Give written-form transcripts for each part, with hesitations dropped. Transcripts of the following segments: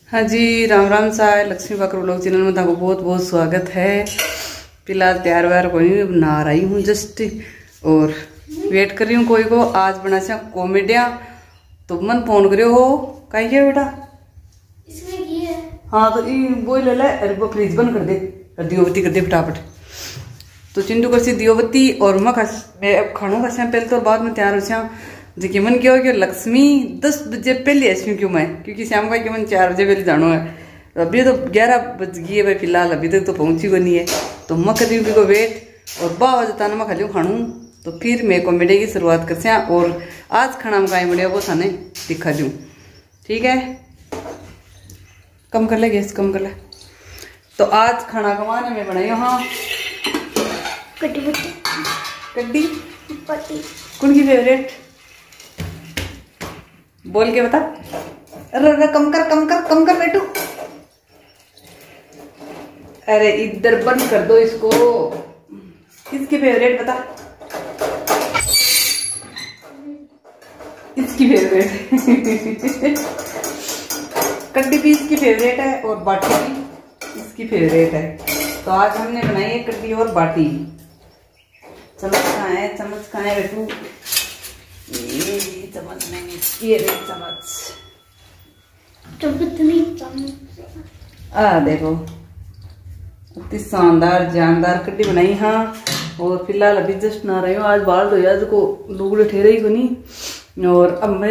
हाँ जी, राम राम सा लक्ष्मी पाकर ब्लॉग चैनल में आपको बहुत बहुत स्वागत है। फिलहाल तैयार व्यार कोई नहा रही हूँ जस्ट और वेट कर रही हूँ कोई को। आज बना से कॉमेडिया तो मन फोन करियो हो कहीं क्या बेटा इसमें की है। हाँ तो वो ले ले, अरे वो फ्रिज बंद कर दे, दियो बत्ती कर दे फटाफट। तो चिंटू कर सी दियो बत्ती और मैं अब खाना खा पहले तो बाद में तैयार हो देखिए मन क्या हो कि लक्ष्मी 10 बजे पहले ऐसी क्यों मैं, क्योंकि शाम का कि मन 4 बजे पहले जाना है। तो अभी तो 11 बज गई है भाई, फिलहाल अभी तक तो पहुंची को नहीं है। तो मैं कर रही हूँ को वेट और 12 बजे तक मैं खा लूँ खानू तो फिर मैं कॉमेडी की शुरुआत कर सकें। और आज खाना में कहीं बढ़िया वो थाने दिखा दूँ, ठीक है। कम कर ले गैस, कम कर ले। तो आज खाना कमाने में बनाई हाँ कड्डी कड्डी पट्टी कौन की फेवरेट बोल के बता। अरे कम कर बेटू। अरे इधर बंद कर दो इसको। किसकी फेवरेट बता, इसकी फेवरेट कड्डी भी इसकी फेवरेट है और बाटी भी इसकी फेवरेट है। तो आज हमने बनाई है कड्डी और बाटी। चम्मच खाए बेटू, चम्मच नहीं, ये रे चम्मच। देखो इतनी शानदार जानदार कड्डी बनाई हाँ। और फिलहाल अभी जस्ट ना रही हूँ, आज बाल धोया को लुगड़े ठहरे ही को नहीं। और अब मैं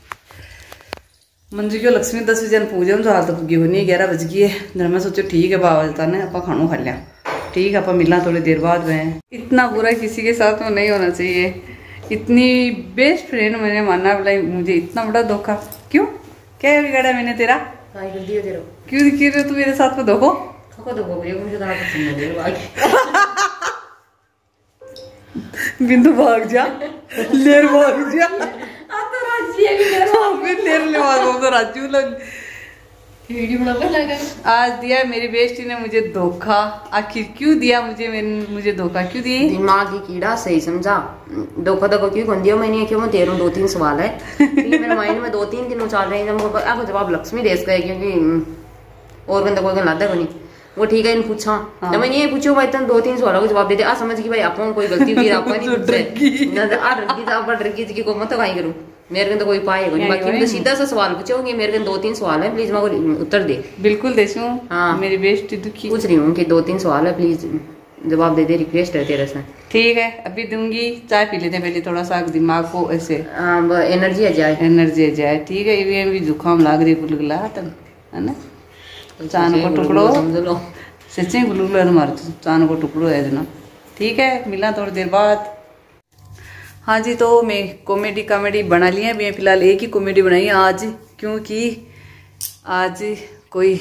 मंजू क्यों लक्ष्मी 10 बजे पूजे तो हाल तक हो नहीं, 11 बज गई है। जब मैं सोचो ठीक है 12 बजे तक आप खानू खा लिया, ठीक है आप मिलना थोड़ी देर बाद में। इतना बुरा किसी के साथ में नहीं होना चाहिए। इतनी बेस्ट फ्रेंड मैंने माना बोला, मुझे इतना बड़ा धोखा क्यों, क्या बिगाड़ा मैंने तेरा? क्यों क्यों रहे तू मेरे साथ में धोखो? बिंदु भाग जा, लेर भाग जा। लेर ले राजू लग आज दिया मेरी बेस्टी ने मुझे धोखा। आखिर क्यों दिया मुझे धोखा क्यों दिए? दिमाग की कीड़ा सही समझा। धोखा क्यों कौन दिया मैंने, क्यों मैं तेरू 2-3 सवाल है मेरे माइंड में 2-3 दिन चल रहे हैं। आपको जवाब लक्ष्मी दे सके क्योंकि और बंदा कोई लादा को नहीं वो ठीक है इन पूछा। हाँ। तो मैंने ये पूछो भाई तुम 2-3 सवालों को जवाब देते आ समझ की भाई आप कोई गलती हुई आप नहीं डरगी को मत कहीं करूँ मेरे तो कोई पाएगा नहीं। बाकी तो सीधा सा सवाल पूछोगे, मेरे 2-3 सवाल है प्लीज मैं उत्तर दे। बिल्कुल देशू। हाँ मेरी बेस्टी दुखी पूछ रही हूँ कि 2-3 सवाल है प्लीज जवाब दे दे, रिक्वेस्ट है तेरे से। ठीक है अभी दूंगी, चाय पी लेते पहले थोड़ा सा दिमाग को ऐसे एनर्जी आ जाए। ठीक है ये भी जुकाम लाग रही गुलगुला है ना, चांद को टुकड़ो समझ लो सच्चे गुलगुला मार चांद को टुकड़ो है ना। ठीक है मिला थोड़ी देर बाद। हाँ जी तो मैं कॉमेडी बना ली है मैं फिलहाल एक ही कॉमेडी बनाई है आज, क्योंकि आज कोई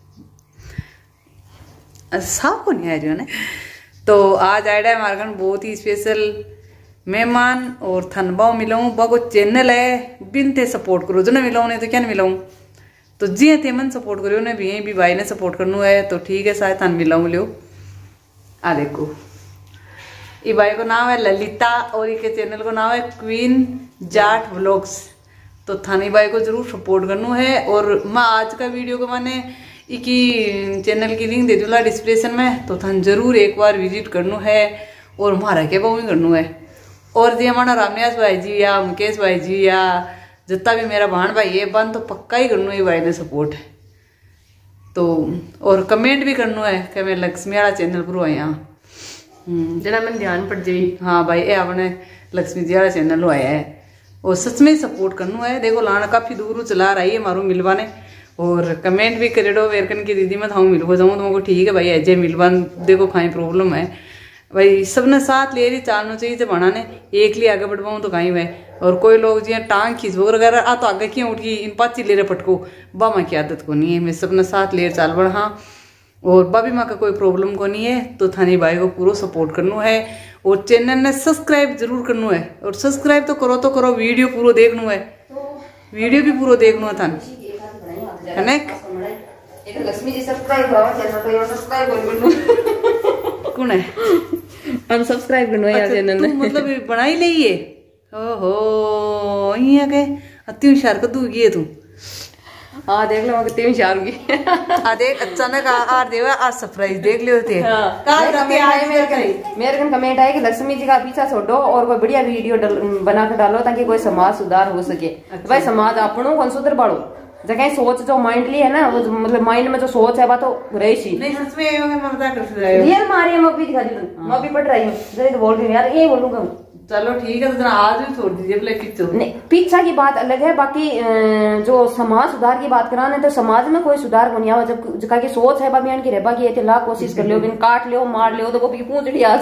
साफ को नहीं आ रही है ना। तो आज आया है हमारे घर बहुत ही स्पेशल मेहमान और थनबाओ मिलाऊँ बाको चैनल है बिनते सपोर्ट करो जो ना मिलाऊँ नहीं तो क्या नहीं मिलाऊँ। तो जी थे मन सपोर्ट करो ने भी भाई ने सपोर्ट करना है तो ठीक है शायद थान मिलाऊँ लियो। आ देखो ये भाई को नाम है ललिता और इनके चैनल को नाम है क्वीन जाट व्लॉग्स। तो थानी भाई को जरूर सपोर्ट करना है। और मैं आज का वीडियो को मैंने इनकी चैनल की लिंक दे दूँगा डिस्क्रिप्शन में, तो थान जरूर एक बार विजिट करना है और हमारा के बहु करना है। और जी हमारा रामनियास भाई जी या मुकेश भाई जी या जितना भी मेरा बहन भाई है बन तो पक्का ही करना है भाई ने सपोर्ट। तो और कमेंट भी करना है कि मैं लक्ष्मी वाला चैनल पर आया जना मन ध्यान पड़ जाए। हाँ भाई ये आपने लक्ष्मी जी वाला चैनल आया है और सच में सपोर्ट करना है। देखो लाना काफी दूर चला रही है मारू मिलवाने और कमेंट भी करे दो वेरकन की दीदी मैं थाऊ मिलवा जाऊँ तुमको ठीक है भाई अजय मिलवान देखो खाई प्रॉब्लम है भाई सबने साथ ले रही चालना चाहिए जब बनाने एक लिए आगे बढ़वाऊँ तो कहीं भाई। और कोई लोग जी टांग खींचो वगैरह आ तो आगे क्यों उठ गई इन पाची ले रहे पटको बामा की आदत को नहीं है, मैं सबने साथ ले चाल बढ़ा और बाबी माँ का कोई प्रॉब्लम को नहीं है। तो थानी भाई को पूरा सपोर्ट करना है और चैनल ने सब्सक्राइब जरूर करना है। और सब्सक्राइब तो करो वीडियो पूरा देखना है, वीडियो भी पूरा देखना है थान है ना। लक्ष्मी जी सब्सक्राइब करो सब्सक्राइब कौन है अनसब्सक्राइब करना है चैनल ने मतलब बना ही ली है। ओहो ये के अति होशियार कद्दू की है तू हाँ देख लो कितनी होशियार होगी। देख अचानक आ देवा आज सरप्राइज देख लियो थे। मेरे कन कमेंट आए कि लक्ष्मी जी का पीछा छोड़ो और कोई बढ़िया वीडियो बना कर डालो ताकि कोई समाज सुधार हो सके। तो भाई समाज अपनों कौन सुधर बाड़ो जगह सोच जो माइंडली है ना वो मतलब माइंड में जो सोच है तो रही सी रियल मारी मम्मी दिखा दी मम्मी पढ़ रही हूँ जरा बोल रही हूँ यार ये बोलूंगा। चलो ठीक है तो आज भी छोड़ दीजिए भले नहीं पीछा की बात अलग है बाकी जो समाज सुधार की बात कराने तो समाज में कोई सुधार को नहीं आवा जब जगह की सोच है बाबी की रेबा की लाख कोशिश कर लियो बिन काट लियो मार लियो तो वो पूंछड़ी आज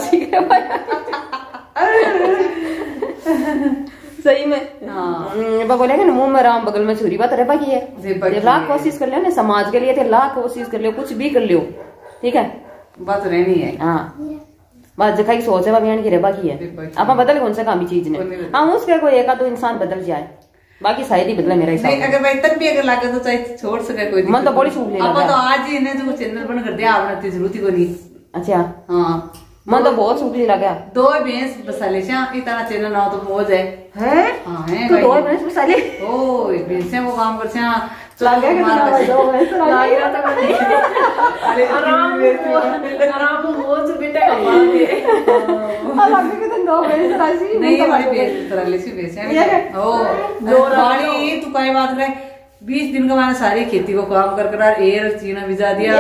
सही में हाँ बोले ना मुंह में राम बगल में छुरी बात रेबा की है लाख कोशिश कर लियो ना समाज के लिए थे लाख कोशिश कर लियो कुछ भी कर लियो ठीक है बात रहनी है हाँ बात जगह की सोच है बाबी की रेबा की है आप बदल कौन सा काम चीज ने हाँ उसके कोई एक दो इंसान बदल जाए बाकी शायद ही बदला मेरा हिसाब अगर भाई तब भी अगर लागे तो चाहे छोड़ सके कोई मन तो बड़ी छूट लेगा तो आज ही इन्हें जो चैनल बंद कर दिया आपने जरूरत ही को नहीं। अच्छा हाँ मन तो बहुत सूखी लगा 2 भैंस बसाले इतना चैनल ना तो मौज है हाँ है तो 2 भैंस बसाले ओ भैंस वो काम करते हैं लगे कि दो भैंस लाग रहा था मुझे अरे आराम मौज बेटा का बात है लगे कि 2 भैंस राशि नहीं हमारी भैंस तरह लेसी भैंस है ओ बाड़ी तू काय बात करे 20 दिन का मैंने सारी खेती को काम कर कर एयर चीना भिजा दिया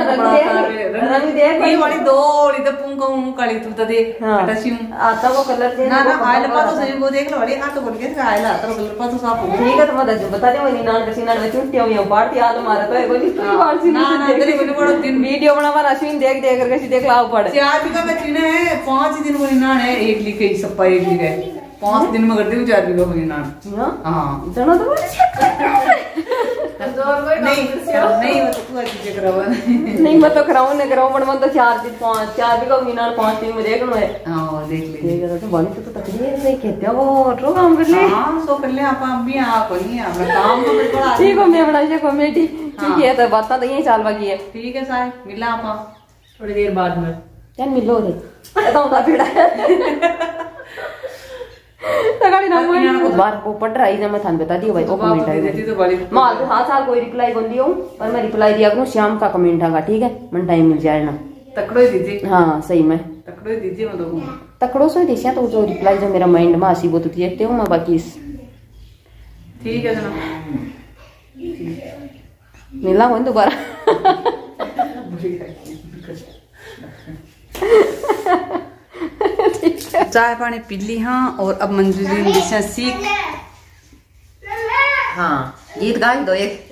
ये वाली 2 वाली तो पुंगा काली तू तो दे टसी आता वो कलर दे ना आइला पा तो सही वो देख लो वाली आ तो बोल के आइला आता कलर पा तो साफ हो ठीक है तो मत बता दे वही नान कसी नान में छुट्टी हो पार्टी आ तो मारा तो बोली बार सी ना ना तेरी बोली बड़ा दिन वीडियो बनावा अश्विन देख देख कर कैसी देख लाओ पड़ 4 बीघा में चीना है 5 दिन बोली नान है 1 लिखे सप्पा 1 लिखे 5 दिन में कर दी 4 बीघा बोली नान हां जना तो नहीं वो तो तू अच्छी करावा नहीं मैं तो कराऊं ना कराऊं पर मन तो 4 बीघा मीनार 5 दिन में देख लो है हां देख ले ठीक है तो बनी तो तकलीफ से कहते हो रो काम कर ले हां तो कर ले आप भी आप नहीं आप काम तो बड़ा ठीक है मैं बनाई कमेटी ठीक है तो बात तो यही चाल बाकी है ठीक है साहब मिला आप थोड़ी देर बाद में चल मिलो रे बताऊंगा फिर तगाड़ी ना वो बार को पढ़ रही ना मैं थान बता दियो भाई वो कमेंट आई देती तो बड़ी माल तो हां साल कोई रिप्लाई कोन दियो पर मैं रिप्लाई दिया करूं शाम का कमेंट आगा ठीक है मन टाइम मिल जाए ना तकड़ो ही दीजिए हां सही में तकड़ो ही दीजिए मतलब तकड़ो से दिशा तो जो रिप्लाई जो मेरा माइंड में आसी वो तो देखते हूं मैं बाकी ठीक है जनाब मिला कौन दोबारा चाय पानी पी ली हाँ और अब मंजू जी ने सीख हाँ गीत गाई दो एक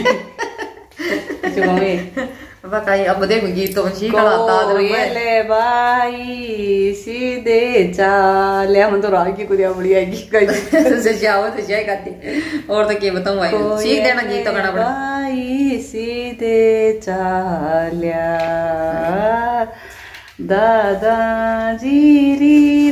बताइए अब देखो गीत तो सीख ले भाई सीधे चाल मन तो राग की कुछ बढ़िया गीत जाओ तो जय गाते और तो क्या बताऊं भाई सीख देना गीत तो गाना पड़ा भाई सीधे चाल्या दादाजी री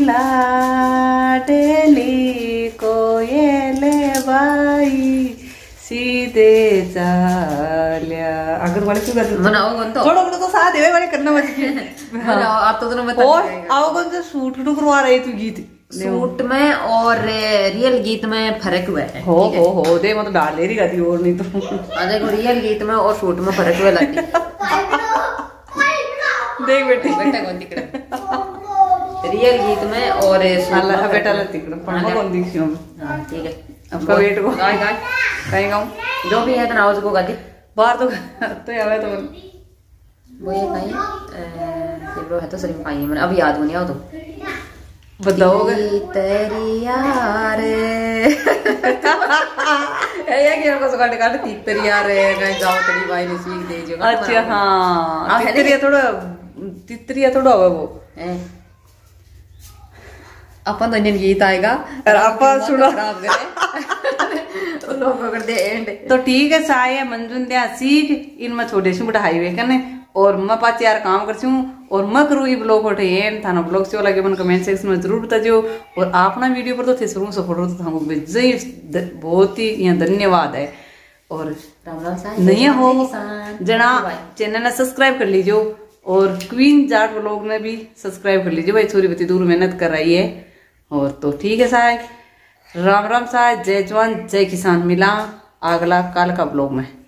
लाडली कोयले बाई सीधे चाल्या अगर वाले क्यों करते बनाओ कौन तो थोड़ा तो साथ देवे वाले करना मत आप तो तुम्हें बता और आओ कौन से सूट करवा रहे तू गीत सूट में और रियल गीत में फर्क हुआ है हो दे मतलब डाल ले रही गाती और नहीं तो देखो रियल गीत में और सूट में फर्क हुआ लाती देख बेटी बेटा कौन दिख रहा रियल गीत में और बेटा ला दिख रहा पढ़ा कौन दिख रहा ठीक है आपका वेट को गाय गाय कहीं गाऊं जो भी है तो नाव को गाती बाहर तो आवे तो वो ये कहीं है तो सही में कहीं मैंने अभी याद नहीं आओ तो बताओगे तेरी यार ये क्या को काट काट तेरी यार कहीं जाओ तेरी भाई ने सीख दे जो अच्छा हां तितरिया थोड़ा होगा वो अपन तो इंडियन गीत आएगा और अपन सुनो लोग कर दे एंड तो ठीक है साया मंजुन दिया सीख इनमें छोटे से बड़ा हाईवे करने और मैं 5 यार काम करती हूँ और मैं करूँ ये ब्लॉग उठे एंड थाना ब्लॉग से लगे मन कमेंट सेक्शन में जरूर बताओ और आप ना वीडियो पर तो थे शुरू सपोर्ट हो तो हमको बहुत ही यहाँ धन्यवाद है और नहीं हो जना चैनल ने सब्सक्राइब कर लीजिए और क्वीन जाट ब्लॉग ने भी सब्सक्राइब कर लीजिए भाई छोरी बती दूर मेहनत कर रही है और तो ठीक है साहब राम राम साहब जय जवान जय किसान मिला अगला कल का ब्लॉग में।